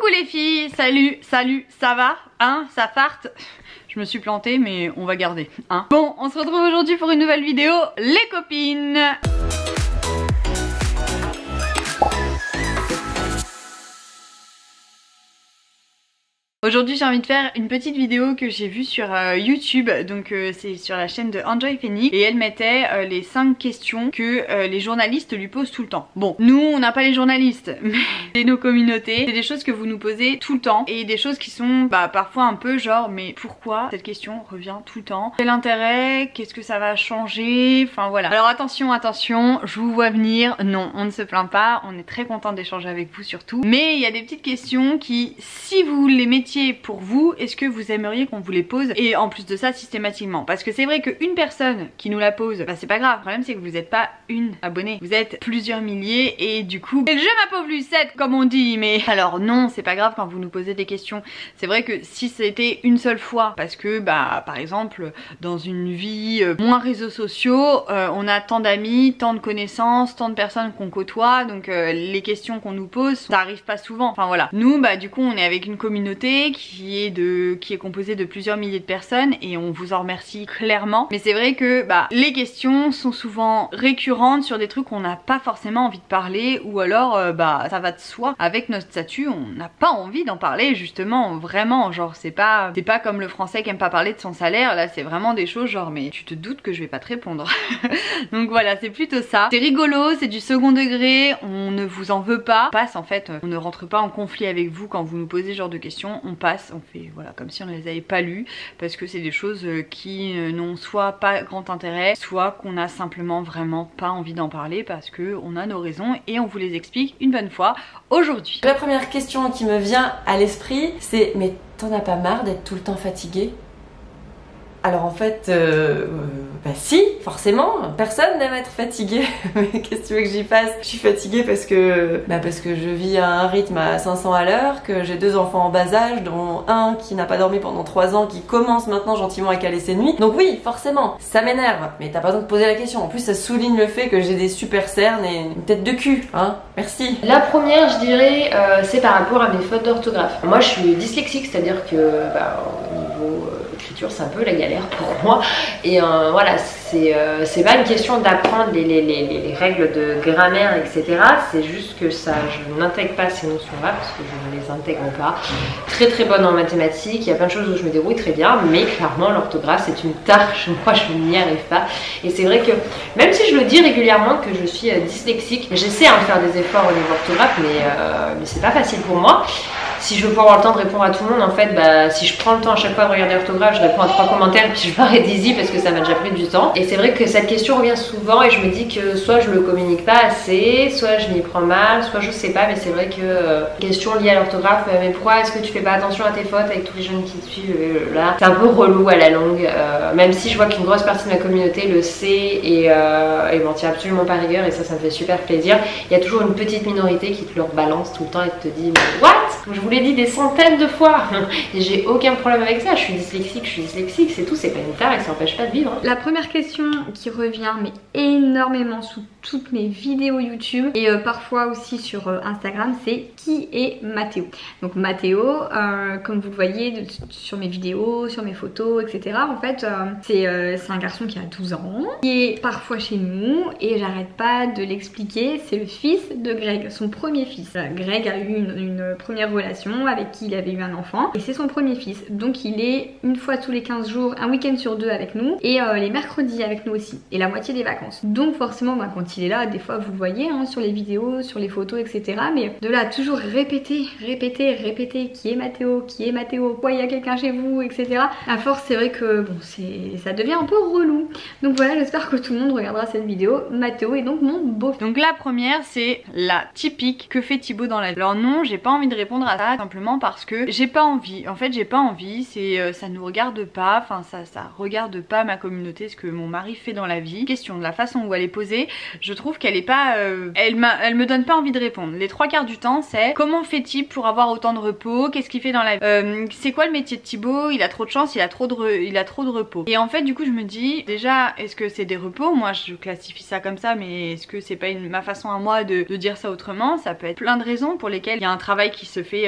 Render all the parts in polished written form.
Coucou les filles, salut, ça va? Hein, ça farte? Je me suis plantée mais on va garder, hein. Bon, on se retrouve aujourd'hui pour une nouvelle vidéo, les copines. Aujourd'hui j'ai envie de faire une petite vidéo que j'ai vue sur YouTube, donc c'est sur la chaîne de Enjoy Phoenix et elle mettait les 5 questions que les journalistes lui posent tout le temps. Bon, nous on n'a pas les journalistes, mais c'est nos communautés, c'est des choses que vous nous posez tout le temps et des choses qui sont parfois un peu genre mais pourquoi cette question revient tout le temps? Quel intérêt? Qu'est-ce que ça va changer? Enfin voilà. Alors attention, je vous vois venir, non on ne se plaint pas, on est très content d'échanger avec vous surtout, mais il y a des petites questions qui, si vous les mettiez pour vous, est-ce que vous aimeriez qu'on vous les pose, et en plus de ça systématiquement, parce que c'est vrai qu'une personne qui nous la pose, c'est pas grave, le problème c'est que vous n'êtes pas une abonnée, vous êtes plusieurs milliers et du coup c'est le jeu ma pauvre Lucette comme on dit. Mais alors non, c'est pas grave quand vous nous posez des questions, c'est vrai que si c'était une seule fois, parce que par exemple dans une vie moins réseaux sociaux, on a tant d'amis, tant de connaissances, tant de personnes qu'on côtoie, donc les questions qu'on nous pose, ça arrive pas souvent, enfin voilà. Nous du coup on est avec une communauté qui est composée de plusieurs milliers de personnes et on vous en remercie clairement, mais c'est vrai que les questions sont souvent récurrentes sur des trucs qu'on n'a pas forcément envie de parler, ou alors ça va de soi, avec notre statut on n'a pas envie d'en parler justement, vraiment, genre c'est pas comme le français qui aime pas parler de son salaire, là c'est vraiment des choses genre mais tu te doutes que je vais pas te répondre. Donc voilà, c'est plutôt ça, c'est rigolo, c'est du second degré, on ne vous en veut pas, on passe en fait, on ne rentre pas en conflit avec vous quand vous nous posez ce genre de questions, on passe, on fait voilà comme si on ne les avait pas lues, parce que c'est des choses qui n'ont soit pas grand intérêt, soit qu'on a simplement vraiment pas envie d'en parler parce que on a nos raisons et on vous les explique une bonne fois aujourd'hui. La première question qui me vient à l'esprit, c'est mais t'en as pas marre d'être tout le temps fatiguée? Alors en fait, si, forcément, personne n'aime être fatigué. Mais qu'est-ce que tu veux que j'y fasse? Je suis fatiguée parce que je vis à un rythme à 500 à l'heure, que j'ai 2 enfants en bas âge, dont un qui n'a pas dormi pendant 3 ans, qui commence maintenant gentiment à caler ses nuits. Donc oui, forcément, ça m'énerve, mais t'as pas besoin de poser la question. En plus, ça souligne le fait que j'ai des super cernes et une tête de cul, hein. Merci. La première, je dirais, c'est par rapport à mes fautes d'orthographe. Moi, je suis dyslexique, c'est-à-dire que au niveau écriture, c'est un peu la galère pour moi. Et voilà, c'est pas une question d'apprendre les règles de grammaire, etc. C'est juste que je n'intègre pas ces notions-là parce que je ne les intègre pas. Très très bonne en mathématiques, il y a plein de choses où je me débrouille très bien, mais clairement l'orthographe c'est une tâche, moi je n'y arrive pas. Et c'est vrai que même si je le dis régulièrement que je suis dyslexique, j'essaie de faire des efforts au niveau orthographe, mais c'est pas facile pour moi. Si je veux pas avoir le temps de répondre à tout le monde, en fait, si je prends le temps à chaque fois de regarder l'orthographe, je réponds à 3 commentaires puis je m'arrête d'easy parce que ça m'a déjà pris du temps. Et c'est vrai que cette question revient souvent et je me dis que soit je le communique pas assez, soit je m'y prends mal, soit je sais pas, mais c'est vrai que question liée à l'orthographe, mais pourquoi est-ce que tu fais pas attention à tes fautes avec tous les jeunes qui te suivent là, c'est un peu relou à la longue, même si je vois qu'une grosse partie de ma communauté le sait et m'en tient absolument pas rigueur, et ça me fait super plaisir. Il y a toujours une petite minorité qui te le rebalance tout le temps et te dit mais what? Je vous l'ai dit des centaines de fois et j'ai aucun problème avec ça, je suis dyslexique, c'est tout, c'est pas une tare et ça n'empêche pas de vivre. La première question qui revient mais énormément sous toutes mes vidéos YouTube et parfois aussi sur Instagram, c'est qui est Mathéo? Donc Mathéo, comme vous le voyez sur mes vidéos, sur mes photos, etc. En fait, c'est un garçon qui a 12 ans, qui est parfois chez nous et j'arrête pas de l'expliquer, c'est le fils de Greg, son premier fils. Greg a eu une première relation avec qui il avait eu un enfant et c'est son premier fils, donc il est une fois tous les 15 jours, un week-end sur 2 avec nous et les mercredis avec nous aussi et la moitié des vacances. Donc forcément quand il est là, des fois vous le voyez sur les vidéos, sur les photos, etc. Mais de là toujours répéter qui est Mathéo, pourquoi il y a quelqu'un chez vous, etc. À force c'est vrai que bon ça devient un peu relou. Donc voilà, j'espère que tout le monde regardera cette vidéo. Mathéo est donc mon beau. Donc la première c'est la typique, que fait Thibaut dans la vie? Alors non, j'ai pas envie de répondre à ça simplement parce que j'ai pas envie. En fait j'ai pas envie, ça nous regarde pas, enfin ça regarde pas ma communauté, ce que mon mari fait dans la vie. Question de la façon où elle est posée, je trouve qu'elle est pas, elle me donne pas envie de répondre. Les 3/4 du temps c'est comment fait-il pour avoir autant de repos, qu'est-ce qu'il fait dans la vie, c'est quoi le métier de Thibaut, il a trop de chance, il a trop de repos. Et en fait du coup je me dis déjà, est-ce que c'est des repos? Moi je classifie ça comme ça, mais est-ce que c'est pas ma façon à moi de dire ça autrement? Ça peut être plein de raisons pour lesquelles il y a un travail qui se fait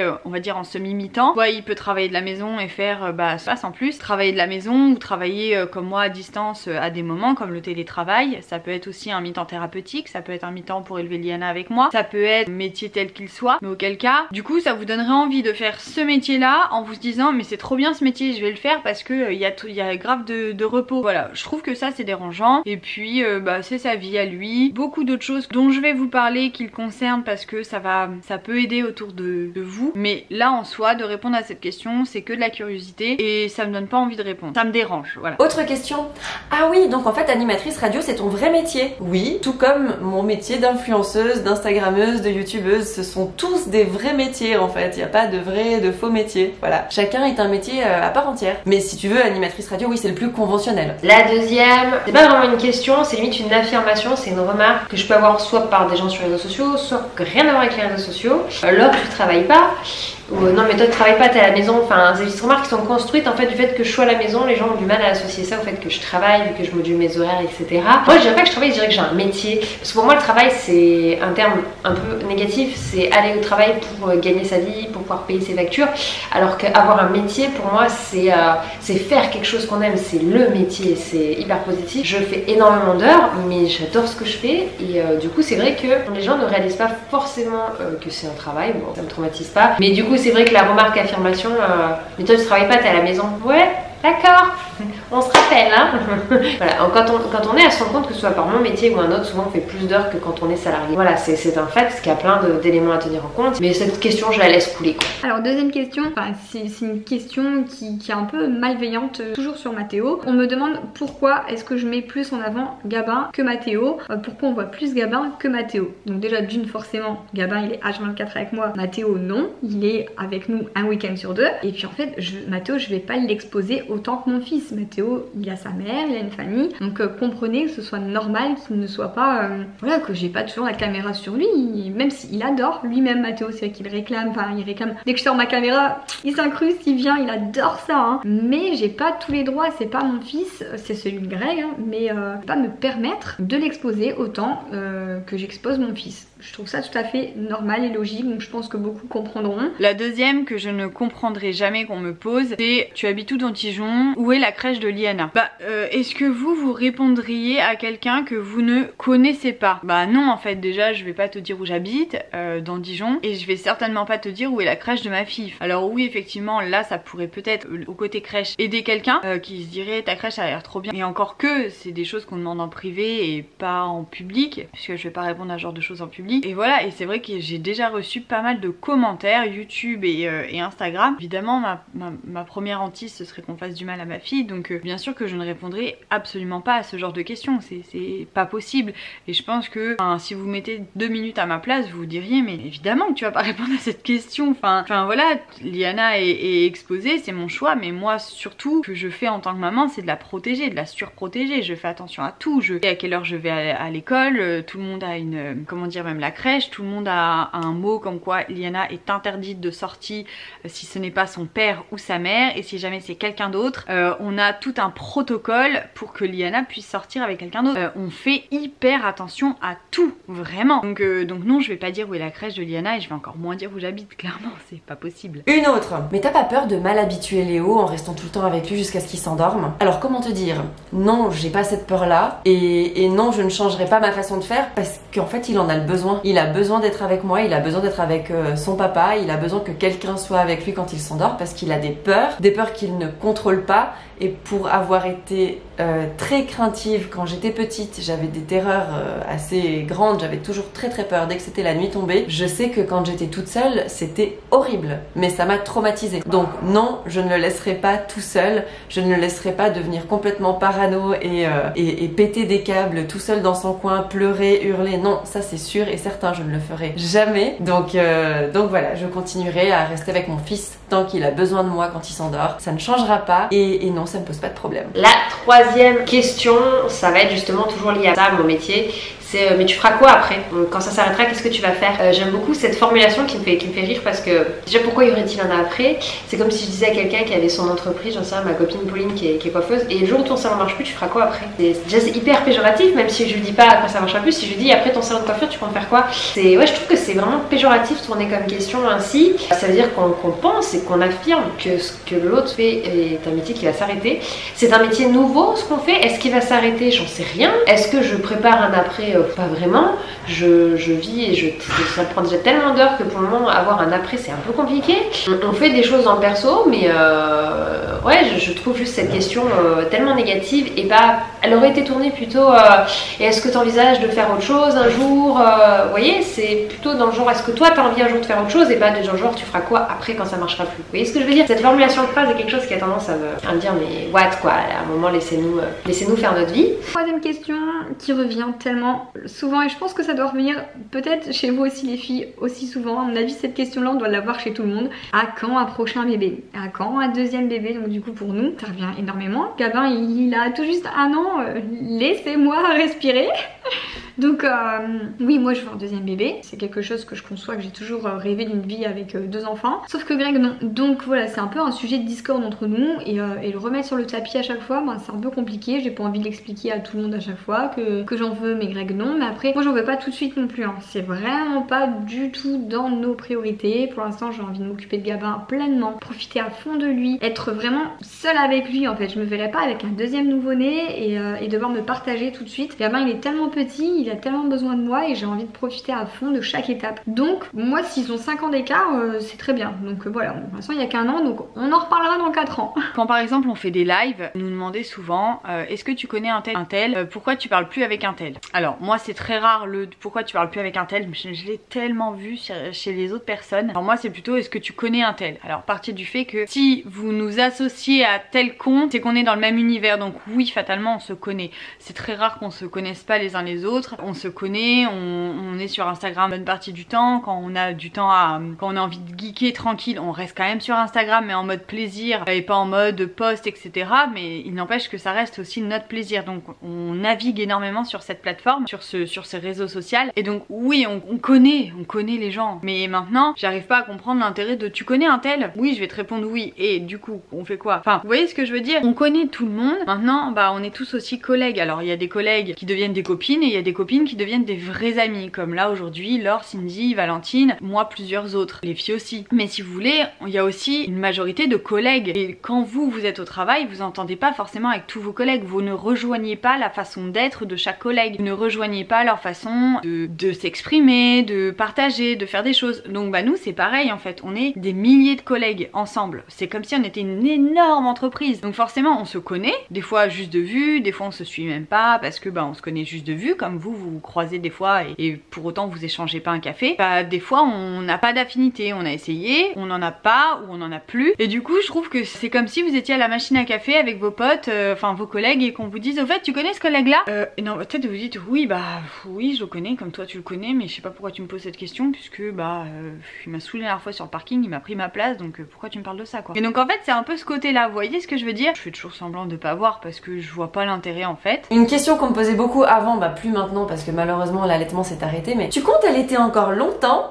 on va dire en semi-mi-temps. Soit il peut travailler de la maison et faire ça sans plus, travailler de la maison ou travailler comme moi à distance à des moments comme le télétravail. Ça peut être aussi un mi-temps thérapeutique, ça peut être un mi-temps pour élever Liana avec moi, ça peut être métier tel qu'il soit, mais auquel cas du coup ça vous donnerait envie de faire ce métier là en vous disant mais c'est trop bien ce métier, je vais le faire parce que il y a grave de repos. Voilà, je trouve que ça c'est dérangeant. Et puis c'est sa vie à lui. Beaucoup d'autres choses dont je vais vous parler qui le concernent parce que ça peut aider autour de vous, mais là en soi de répondre à cette question c'est que de la curiosité et ça me donne pas envie de répondre, ça me dérange. Voilà. Autre question. Ah oui, donc en fait animatrice radio c'est ton vrai métier. Oui, tout comme mon métier d'influenceuse, d'instagrammeuse, de youtubeuse, ce sont tous des vrais métiers en fait, il n'y a pas de vrai, de faux métiers. Voilà, chacun est un métier à part entière. Mais si tu veux, animatrice radio, oui, c'est le plus conventionnel. La deuxième, c'est pas vraiment une question, c'est limite une affirmation, c'est une remarque que je peux avoir soit par des gens sur les réseaux sociaux, soit rien à voir avec les réseaux sociaux. Laure, tu travailles pas? Ou non mais toi tu travailles pas, t'es à la maison. Enfin, c'est des remarques qui sont construites en fait du fait que je sois à la maison. Les gens ont du mal à associer ça au fait que je travaille, vu que je module mes horaires, etc. Moi je dirais pas que je travaille, je dirais que j'ai un métier. Parce que pour moi le travail c'est un terme un peu négatif, c'est aller au travail pour gagner sa vie, pour pouvoir payer ses factures. Alors qu'avoir un métier pour moi c'est faire quelque chose qu'on aime, c'est le métier, c'est hyper positif. Je fais énormément d'heures mais j'adore ce que je fais et du coup c'est vrai que les gens ne réalisent pas forcément que c'est un travail. Bon, ça me traumatise pas, mais du coup c'est vrai que la remarque affirmation, mais toi tu travailles pas, t'es à la maison. Ouais, d'accord, on se rappelle hein. Voilà, quand on est à son compte, que ce soit par mon métier ou un autre, souvent on fait plus d'heures que quand on est salarié. Voilà, c'est un fait, parce qu'il y a plein d'éléments à tenir en compte, mais cette question je la laisse couler quoi. Alors deuxième question, c'est une question qui est un peu malveillante, toujours sur Mathéo. On me demande pourquoi est-ce que je mets plus en avant Gabin que Mathéo, pourquoi on voit plus Gabin que Mathéo. Donc déjà d'une, forcément Gabin il est H24 avec moi, Mathéo non, il est avec nous un week-end sur 2. Et puis en fait Mathéo je vais pas l'exposer autant que mon fils. Mathéo il a sa mère, il a une famille, donc comprenez que ce soit normal qu'il ne soit pas voilà, que j'ai pas toujours la caméra sur lui, même s'il adore lui-même Mathéo, c'est vrai qu'il réclame, dès que je sors ma caméra il s'incruste, il vient, il adore ça hein. Mais j'ai pas tous les droits, c'est pas mon fils, c'est celui de Greg hein, mais pas me permettre de l'exposer autant que j'expose mon fils. Je trouve ça tout à fait normal et logique, donc je pense que beaucoup comprendront. La deuxième que je ne comprendrai jamais qu'on me pose, c'est tu habites où dans Dijon? Où est la crèche de Liana? Est-ce que vous répondriez à quelqu'un que vous ne connaissez pas? Bah non en fait, déjà je vais pas te dire où j'habite dans Dijon, et je vais certainement pas te dire où est la crèche de ma fille. Alors oui effectivement là ça pourrait peut-être au côté crèche aider quelqu'un qui se dirait ta crèche a l'air trop bien, et encore que c'est des choses qu'on demande en privé et pas en public, puisque je vais pas répondre à ce genre de choses en public. Et voilà, et c'est vrai que j'ai déjà reçu pas mal de commentaires YouTube et Instagram. Évidemment ma première hantise ce serait qu'on fasse du mal à ma fille, donc bien sûr que je ne répondrai absolument pas à ce genre de questions, c'est pas possible. Et je pense que si vous mettez 2 minutes à ma place vous vous diriez mais évidemment que tu vas pas répondre à cette question. Enfin voilà, Liana est exposée, c'est mon choix, mais moi surtout ce que je fais en tant que maman c'est de la protéger, de la surprotéger. Je fais attention à tout, je sais à quelle heure je vais à l'école, tout le monde a une, comment dire, même la crèche, tout le monde a un mot comme quoi Liana est interdite de sortie si ce n'est pas son père ou sa mère, et si jamais c'est quelqu'un d'autre, on a tout un protocole pour que Liana puisse sortir avec quelqu'un d'autre. On fait hyper attention à tout, vraiment. Donc non, je vais pas dire où est la crèche de Liana, et je vais encore moins dire où j'habite, clairement, c'est pas possible. Une autre. Mais t'as pas peur de mal habituer Léo en restant tout le temps avec lui jusqu'à ce qu'il s'endorme? Alors comment te dire? Non, j'ai pas cette peur là, et non, je ne changerai pas ma façon de faire parce qu'en fait il en a le besoin. Il a besoin d'être avec moi, il a besoin d'être avec son papa, il a besoin que quelqu'un soit avec lui quand il s'endort parce qu'il a des peurs qu'il ne contrôle pas. Et pour avoir été très craintive quand j'étais petite, j'avais des terreurs assez grandes, j'avais toujours très peur dès que c'était la nuit tombée. Je sais que quand j'étais toute seule, c'était horrible, mais ça m'a traumatisée. Donc non, je ne le laisserai pas tout seul, je ne le laisserai pas devenir complètement parano et péter des câbles tout seul dans son coin, pleurer, hurler. Non, ça c'est sûr et certain, je ne le ferai jamais. Donc voilà, je continuerai à rester avec mon fils tant qu'il a besoin de moi quand il s'endort. Ça ne changera pas et non, ça me pose pas de problème. La troisième question, ça va être justement toujours lié à ça, mon métier, C'est mais tu feras quoi après? Quand ça s'arrêtera, qu'est-ce que tu vas faire? J'aime beaucoup cette formulation qui me fait rire parce que déjà pourquoi y aurait-il un après? C'est comme si je disais à quelqu'un qui avait son entreprise, j'en sais rien, ma copine Pauline qui est coiffeuse, et le jour où ton salon marche plus, tu feras quoi après? Déjà c'est hyper péjoratif, même si je lui dis pas après ça marchera plus, si je lui dis après ton salon de coiffure tu comptes faire quoi? Ouais, je trouve que c'est vraiment péjoratif tourné comme question ainsi. Ça veut dire qu'on pense et qu'on affirme que ce que l'autre fait est un métier qui va s'arrêter. C'est un métier nouveau ce qu'on fait. Est-ce qu'il va s'arrêter? J'en sais rien. Est-ce que je prépare un après? Pas vraiment. Je vis et ça prend déjà tellement d'heures que pour le moment avoir un après c'est un peu compliqué. On fait des choses en perso, mais ouais, je trouve juste cette question tellement négative et pas. Elle aurait été tournée plutôt. Et est-ce que tu envisages de faire autre chose un jour? Vous voyez, c'est plutôt dans le genre est-ce que toi tu as envie un jour de faire autre chose et pas de genre tu feras quoi après quand ça marchera plus. Vous voyez ce que je veux dire? Cette formulation de phrase est quelque chose qui a tendance à me dire mais what quoi, à un moment laissez-nous faire notre vie. Troisième question qui revient tellement souvent et je pense que ça doit revenir peut-être chez vous aussi les filles aussi souvent. À mon avis cette question là on doit l'avoir chez tout le monde. À quand un prochain bébé? À quand un deuxième bébé? Donc du coup pour nous ça revient énormément. Gabin il a tout juste 1 an, laissez-moi respirer. Donc oui, moi je veux un deuxième bébé, c'est quelque chose que je conçois, que j'ai toujours rêvé d'une vie avec 2 enfants, sauf que Greg non. Donc voilà, c'est un peu un sujet de discorde entre nous et le remettre sur le tapis à chaque fois, c'est un peu compliqué, j'ai pas envie de l'expliquer à tout le monde à chaque fois que j'en veux mais Greg non, mais après moi j'en veux pas tout de suite non plus, hein. C'est vraiment pas du tout dans nos priorités. Pour l'instant j'ai envie de m'occuper de Gabin pleinement, profiter à fond de lui, être vraiment seule avec lui en fait. Je me verrais pas avec un deuxième nouveau-né et devoir me partager tout de suite. Gabin il est tellement petit, il a tellement besoin de moi et j'ai envie de profiter à fond de chaque étape. Donc moi s'ils ont 5 ans d'écart c'est très bien. Donc voilà, pour l'instant il n'y a qu'1 an, donc on en reparlera dans 4 ans. Quand par exemple on fait des lives, nous demandez souvent est-ce que tu connais un tel, pourquoi tu parles plus avec un tel? Alors moi c'est très rare le pourquoi tu parles plus avec un tel, je l'ai tellement vu chez les autres personnes. Alors moi c'est plutôt est-ce que tu connais un tel? Alors partez du fait que si vous nous associez à tel compte, c'est qu'on est dans le même univers, donc oui fatalement on se connaît. C'est très rare qu'on se connaisse pas les uns les autres, on se connaît, on est sur Instagram une bonne partie du temps, quand on a du temps quand on a envie de geeker tranquille, on reste quand même sur Instagram mais en mode plaisir et pas en mode post etc. Mais il n'empêche que ça reste aussi notre plaisir, donc on navigue énormément sur cette plateforme, sur ces réseaux sociaux et donc oui on connaît les gens, mais maintenant j'arrive pas à comprendre l'intérêt de tu connais un tel? Oui je vais te répondre oui et du coup on fait quoi? Enfin vous voyez ce que je veux dire, on connaît tout le monde, maintenant on est tous aussi collègues. Alors il y a des collègues qui deviennent des copines et il y a des copines qui deviennent des vrais amis, comme là aujourd'hui Laure, Cindy, Valentine, moi plusieurs autres, les filles aussi. Mais si vous voulez il y a aussi une majorité de collègues et quand vous êtes au travail vous entendez pas forcément avec tous vos collègues, vous ne rejoignez pas la façon d'être de chaque collègue, vous ne rejoignez pas leur façon de s'exprimer, de partager, de faire des choses. Donc nous c'est pareil en fait, on est des milliers de collègues ensemble, c'est comme si on était une énorme entreprise, donc forcément on se connaît, des fois juste de vue, des fois on se suit même pas parce que on se connaît juste de vue, comme vous vous croisez des fois et pour autant vous échangez pas un café. Des fois on n'a pas d'affinité, on a essayé, on n'en a pas ou on en a plus et du coup je trouve que c'est comme si vous étiez à la machine à café avec vos potes, enfin vos collègues, et qu'on vous dise au fait tu connais ce collègue là? Non peut-être vous dites oui oui je le connais comme toi tu le connais, mais je sais pas pourquoi tu me poses cette question puisque il m'a saoulé la dernière fois sur le parking, il m'a pris ma place, donc pourquoi tu me parles de ça quoi? Et donc en fait c'est un peu ce côté là, vous voyez ce que je veux dire? Je fais toujours semblant de pas voir parce que je vois pas l'intérêt en fait. Une question qu'on me posait beaucoup avant, plus maintenant parce que malheureusement l'allaitement s'est arrêté, mais tu comptes allaiter encore longtemps?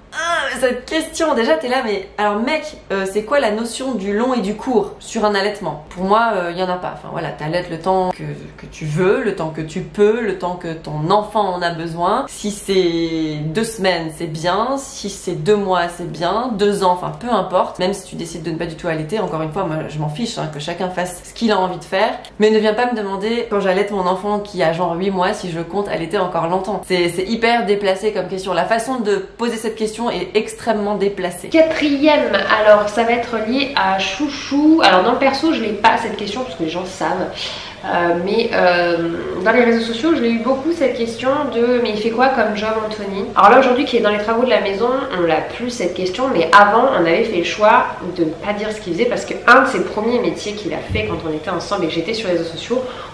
Cette question, déjà t'es là, mais alors mec, c'est quoi la notion du long et du court sur un allaitement? Pour moi, il y en a pas. Enfin voilà, t'allaites le temps que tu veux, le temps que tu peux, le temps que ton enfant en a besoin. Si c'est 2 semaines, c'est bien. Si c'est 2 mois, c'est bien. 2 ans, enfin peu importe. Même si tu décides de ne pas du tout allaiter, encore une fois, moi je m'en fiche, que chacun fasse ce qu'il a envie de faire. Mais ne viens pas me demander, quand j'allaite mon enfant qui a genre 8 mois, si je compte allaiter encore longtemps. C'est hyper déplacé comme question. La façon de poser cette question est extrêmement déplacée. 4e, alors ça va être lié à chouchou. Alors dans le perso je l'ai pas cette question parce que les gens savent. Mais dans les réseaux sociaux je l'ai eu beaucoup cette question de mais il fait quoi comme job Anthony? Alors là aujourd'hui qui est dans les travaux de la maison on l'a plus cette question, mais avant on avait fait le choix de ne pas dire ce qu'il faisait parce que un de ses premiers métiers qu'il a fait quand on était ensemble et que j'étais sur les réseaux sociaux,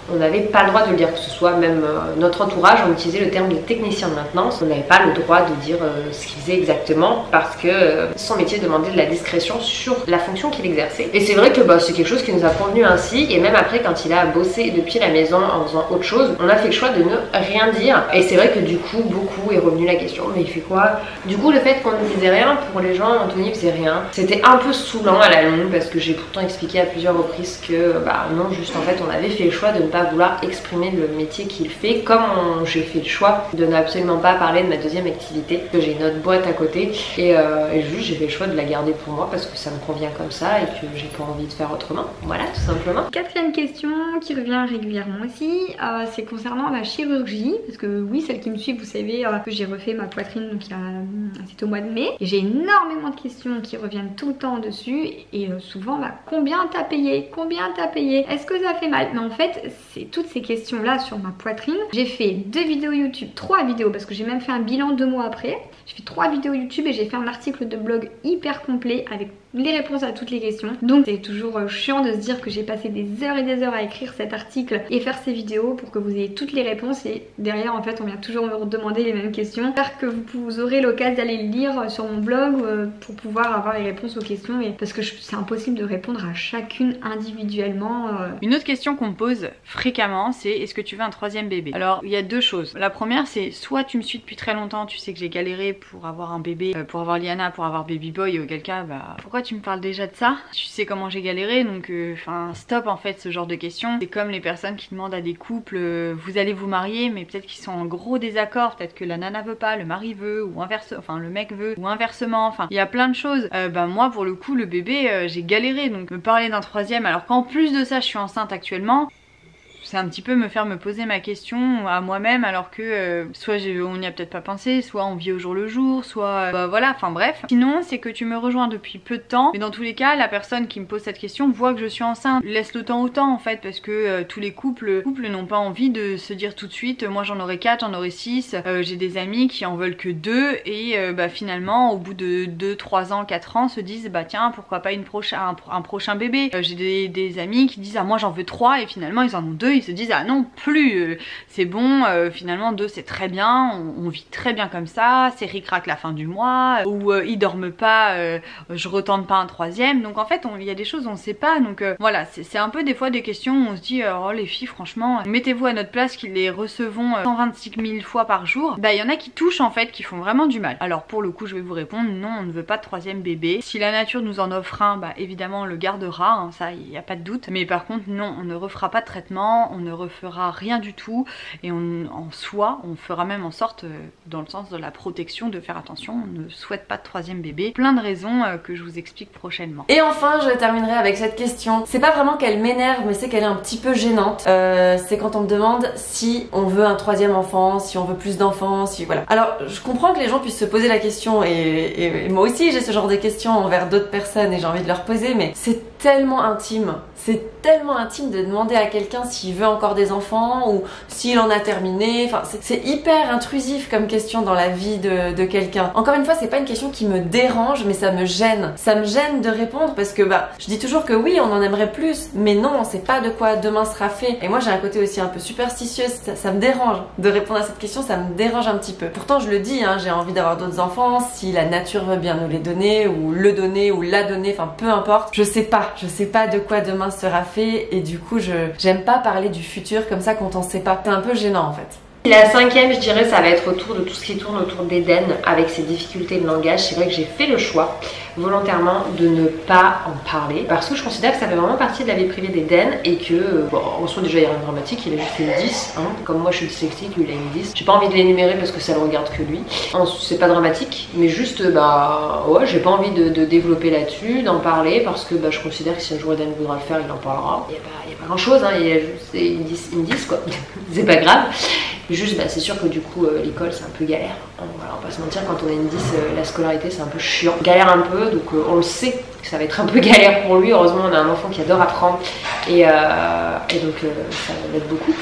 on n'avait pas le droit de le dire, que ce soit même notre entourage, on utilisait le terme de technicien de maintenance, on n'avait pas le droit de dire ce qu'il faisait exactement parce que son métier demandait de la discrétion sur la fonction qu'il exerçait. Et c'est vrai que c'est quelque chose qui nous a convenu ainsi, et même après quand il a bossé depuis la maison en faisant autre chose, on a fait le choix de ne rien dire. Et c'est vrai que du coup beaucoup est revenu la question, mais il fait quoi? Du coup le fait qu'on ne disait rien, pour les gens, Anthony faisait rien, c'était un peu saoulant à la longue parce que j'ai pourtant expliqué à plusieurs reprises que non, juste en fait on avait fait le choix de ne pas vouloir exprimer le métier qu'il fait, comme j'ai fait le choix de n'absolument pas parler de ma deuxième activité, que j'ai une autre boîte à côté, et juste j'ai fait le choix de la garder pour moi parce que ça me convient comme ça et que j'ai pas envie de faire autrement, voilà, tout simplement. Quatrième question qui revient régulièrement aussi, c'est concernant la chirurgie, parce que oui, celles qui me suivent, vous savez que j'ai refait ma poitrine, donc c'était au mois de mai, et j'ai énormément de questions qui reviennent tout le temps dessus, et souvent combien t'as payé, combien t'as payé, est-ce que ça fait mal? Mais en fait c'est toutes ces questions là sur ma poitrine. J'ai fait 2 vidéos YouTube, 3 vidéos, parce que j'ai même fait un bilan 2 mois après. J'ai fait 3 vidéos YouTube et j'ai fait un article de blog hyper complet avec les réponses à toutes les questions. Donc c'est toujours chiant de se dire que j'ai passé des heures et des heures à écrire cet article et faire ces vidéos pour que vous ayez toutes les réponses, et derrière en fait on vient toujours me demander les mêmes questions. J'espère que vous aurez l'occasion d'aller le lire sur mon blog pour pouvoir avoir les réponses aux questions, et parce que c'est impossible de répondre à chacune individuellement. Une autre question qu'on me pose fréquemment, c'est est-ce que tu veux un 3e bébé? Alors il y a 2 choses. La première, c'est soit tu me suis depuis très longtemps, tu sais que j'ai galéré pour avoir un bébé, pour avoir Liana, pour avoir Baby Boy, et auquel cas pourquoi tu me parles déjà de ça? Tu sais comment j'ai galéré, donc stop en fait ce genre de questions. C'est comme les personnes qui demandent à des couples vous allez vous marier, mais peut-être qu'ils sont en gros désaccord, peut-être que la nana veut pas, le mari veut, ou le mec veut, ou inversement, il y a plein de choses. Moi pour le coup le bébé j'ai galéré, donc me parler d'un 3e alors qu'en plus de ça je suis enceinte actuellement, c'est un petit peu me poser ma question à moi-même, alors que soit on n'y a peut-être pas pensé, soit on vit au jour le jour, soit voilà, bref. Sinon c'est que tu me rejoins depuis peu de temps, mais dans tous les cas la personne qui me pose cette question voit que je suis enceinte. Laisse le temps au temps en fait, parce que tous les couples n'ont pas envie de se dire tout de suite moi j'en aurai 4, j'en aurai 6, j'ai des amis qui en veulent que 2 et finalement au bout de 2, 3 ans, 4 ans se disent tiens pourquoi pas un prochain bébé. J'ai des amis qui disent moi j'en veux 3 et finalement ils en ont 2, ils se disent non plus, c'est bon, finalement 2 c'est très bien, on vit très bien comme ça, c'est ric-rac la fin du mois, ou ils dorment pas, je retente pas un 3e. Donc en fait il y a des choses on sait pas, donc voilà, c'est un peu des fois des questions où on se dit oh les filles franchement mettez-vous à notre place qui les recevons 126 000 fois par jour. Il y en a qui touchent en fait, qui font vraiment du mal. Alors pour le coup je vais vous répondre non, on ne veut pas de 3e bébé. Si la nature nous en offre un, évidemment on le gardera, ça il n'y a pas de doute, mais par contre non, on ne refera pas de traitement, on ne refera rien du tout, et en soi on fera même en sorte, dans le sens de la protection, de faire attention, on ne souhaite pas de 3e bébé, plein de raisons que je vous explique prochainement. Et enfin je terminerai avec cette question, c'est pas vraiment qu'elle m'énerve mais c'est qu'elle est un petit peu gênante, c'est quand on me demande si on veut un 3e enfant, si on veut plus d'enfants, si voilà. Alors je comprends que les gens puissent se poser la question, et moi aussi j'ai ce genre de questions envers d'autres personnes et j'ai envie de leur poser, mais c'est tellement intime, c'est tellement intime de demander à quelqu'un s'il veut encore des enfants ou s'il en a terminé. C'est hyper intrusif comme question dans la vie de quelqu'un. Encore une fois, c'est pas une question qui me dérange, mais ça me gêne. Ça me gêne de répondre parce que je dis toujours que oui, on en aimerait plus, mais non, on sait pas de quoi demain sera fait. Et moi, j'ai un côté aussi un peu superstitieux, ça me dérange de répondre à cette question, ça me dérange un petit peu. Pourtant, je le dis, j'ai envie d'avoir d'autres enfants, si la nature veut bien nous les donner, ou le donner, ou la donner, peu importe. Je sais pas de quoi demain sera fait, et du coup, j'aime pas parler du futur comme ça quand on sait pas. C'est un peu gênant en fait. La 5e, je dirais, ça va être autour de tout ce qui tourne autour d'Eden avec ses difficultés de langage. C'est vrai que j'ai fait le choix volontairement de ne pas en parler parce que je considère que ça fait vraiment partie de la vie privée d'Eden, et que, en soi déjà il n'y a rien de dramatique, il a juste une 10, comme moi je suis dyslexique, lui il a une 10. J'ai pas envie de l'énumérer parce que ça le regarde que lui. C'est pas dramatique, mais juste, ouais, j'ai pas envie de développer là-dessus, d'en parler, parce que je considère que si un jour Eden voudra le faire, il en parlera. Il y a pas grand chose, il y a juste une 10 quoi, c'est pas grave. Juste, c'est sûr que du coup, l'école c'est un peu galère. On va pas se mentir, quand on a une 10, la scolarité c'est un peu chiant. On galère un peu, donc on le sait que ça va être un peu galère pour lui. Heureusement, on a un enfant qui adore apprendre, et donc ça l'aide beaucoup.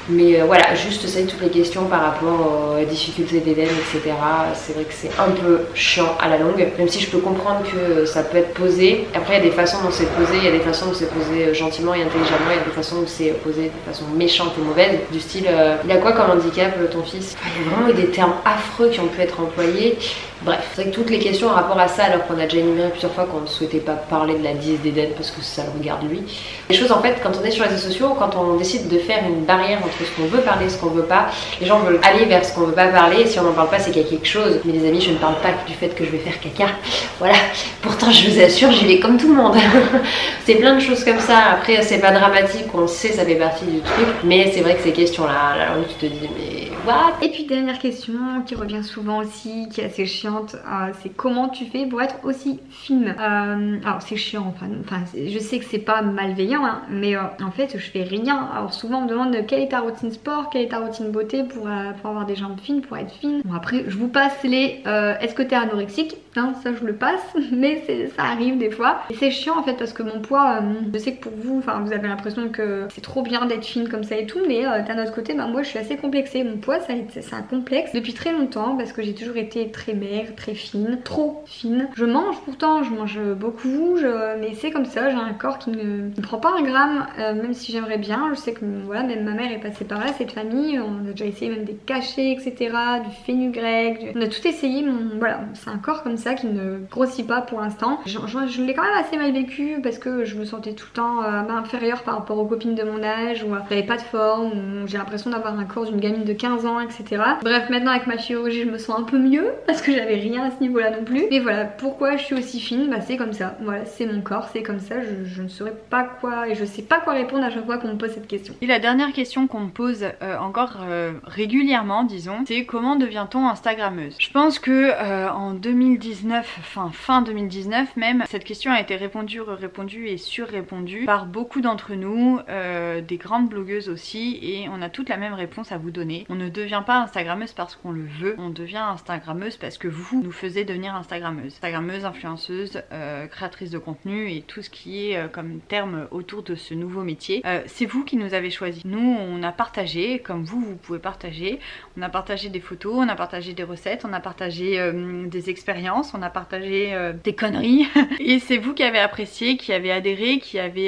Mais voilà, juste ça, toutes les questions par rapport aux difficultés d'Eden, etc. C'est vrai que c'est un peu chiant à la longue, même si je peux comprendre que ça peut être posé. Après, il y a des façons dont c'est posé, il y a des façons dont c'est posé gentiment et intelligemment, il y a des façons dont c'est posé de façon méchante et mauvaise, du style il a quoi comme handicap ton fils? Il y a vraiment eu des termes affreux qui ont pu être employés. Bref, c'est vrai que toutes les questions en rapport à ça, alors qu'on a déjà énuméré plusieurs fois qu'on ne souhaitait pas parler de la dièse d'Eden parce que ça le regarde lui. Les choses en fait, quand on est sur les réseaux sociaux, quand on décide de faire une barrière entre ce qu'on veut parler et ce qu'on veut pas, les gens veulent aller vers ce qu'on veut pas parler, et si on n'en parle pas c'est qu'il y a quelque chose. Mais les amis, je ne parle pas du fait que je vais faire caca, voilà, pourtant je vous assure j'y vais comme tout le monde. C'est plein de choses comme ça, après c'est pas dramatique, on le sait, ça fait partie du truc, mais c'est vrai que ces questions là, où tu te dis mais what. Et puis dernière question qui revient souvent aussi, qui est assez chiante, c'est comment tu fais pour être aussi fine. Alors c'est chiant, enfin je sais que c'est pas malveillant, hein, mais en fait je fais rien. Alors souvent on me demande quelle est ta routine sport, quelle est ta routine beauté pour avoir des jambes fines, pour être fine. Bon après je vous passe les est-ce que t'es anorexique, hein, ça je le passe, mais ça arrive des fois. Et c'est chiant en fait parce que mon poids, je sais que pour vous, enfin vous avez l'impression que c'est trop bien d'être fine comme ça et tout, mais d'un autre côté, moi je suis assez complexée. Mon poids c'est un complexe depuis très longtemps parce que j'ai toujours été très maigre, très fine, trop fine. Je mange pourtant, je mange beaucoup, mais c'est comme ça, j'ai un corps qui ne prend pas un gramme, même si j'aimerais bien. Je sais que voilà, même ma mère est passée par là, cette famille, on a déjà essayé même des cachets, etc., du fenugrec, on a tout essayé, mais voilà, c'est un corps comme ça qui ne grossit pas pour l'instant. Je l'ai quand même assez mal vécu parce que je me sentais tout le temps inférieure par rapport aux copines de mon âge, où j'avais pas de forme, où j'ai l'impression d'avoir un corps d'une gamine de 15 ans, etc. Bref, maintenant avec ma chirurgie je me sens un peu mieux parce que j'avais rien à ce niveau là non plus. Mais voilà, pourquoi je suis aussi fine, bah c'est comme ça, voilà, c'est mon corps, c'est comme ça, je ne saurais pas quoi, et je sais pas quoi répondre à chaque fois qu'on me pose cette question. Et la dernière question qu'on me pose encore régulièrement, disons, c'est comment devient-on instagrammeuse? Je pense que en 2019, fin 2019 même, cette question a été répondue et surrépondue par beaucoup d'entre nous, des grandes blogueuses aussi, et on a toutes la même réponse à vous donner. On ne devient pas instagrammeuse parce qu'on le veut, on devient instagrammeuse parce que vous nous faisiez devenir instagrammeuse. Instagrammeuse, influenceuse, créatrice de contenu et tout ce qui est comme terme autour de ce nouveau métier. C'est vous qui nous avez choisi. Nous on a partagé, comme vous pouvez partager, on a partagé des photos, on a partagé des recettes, on a partagé des expériences, on a partagé des conneries et c'est vous qui avez apprécié, qui avez adhéré,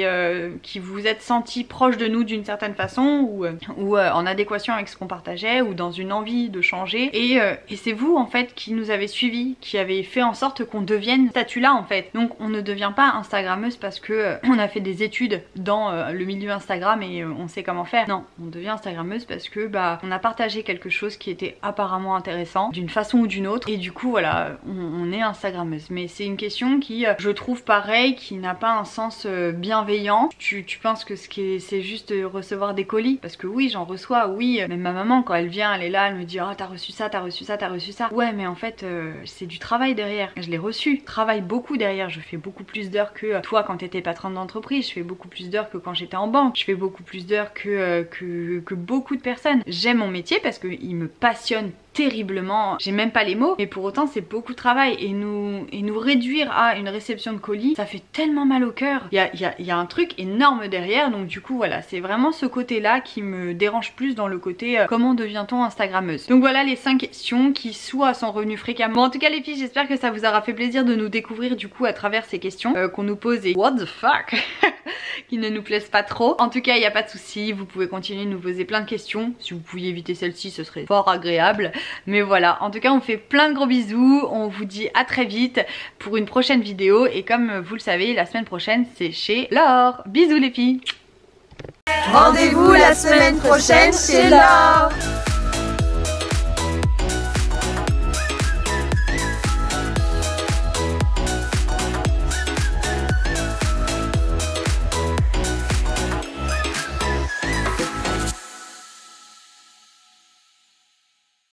qui vous êtes senti proche de nous d'une certaine façon ou en adéquation avec ce qu'on partageait ou dans une envie de changer, et c'est vous en fait qui nous avez suivis, qui avez fait en sorte qu'on devienne ce statut là en fait. Donc on ne devient pas instagrammeuse parce que on a fait des études dans le milieu Instagram et on sait comment faire. Non, on devient instagrammeuse parce que on a partagé quelque chose qui était apparemment intéressant d'une façon ou d'une autre, et du coup voilà, on est instagrammeuse. Mais c'est une question qui, je trouve pareil, qui n'a pas un sens bienveillant. Tu penses que c'est juste de recevoir des colis, parce que oui j'en reçois, oui, même ma maman quand elle vient, elle est là, elle me dit oh t'as reçu ça, t'as reçu ça, t'as reçu ça. Ouais mais en fait c'est du travail derrière, je l'ai reçu, travaille beaucoup derrière, je fais beaucoup plus d'heures que toi quand t'étais patronne d'entreprise, je fais beaucoup plus d'heures que quand j'étais en banque, je fais beaucoup plus d'heures que beaucoup de personnes. J'aime mon métier parce qu'il me passionne terriblement, j'ai même pas les mots, mais pour autant c'est beaucoup de travail, et nous réduire à une réception de colis, ça fait tellement mal au cœur. Il y a un truc énorme derrière, donc du coup voilà, c'est vraiment ce côté là qui me dérange plus dans le côté comment devient-on instagrammeuse. Donc voilà les 5 questions qui soit sont revenues fréquemment. Bon, en tout cas les filles, j'espère que ça vous aura fait plaisir de nous découvrir du coup à travers ces questions qu'on nous pose et what the fuck qui ne nous plaisent pas trop. En tout cas il n'y a pas de souci, vous pouvez continuer de nous poser plein de questions. Si vous pouviez éviter celle-ci ce serait fort agréable. Mais voilà, en tout cas on fait plein de gros bisous, on vous dit à très vite pour une prochaine vidéo, et comme vous le savez, la semaine prochaine c'est chez Laure. Bisous les filles. Rendez-vous la semaine prochaine chez Laure.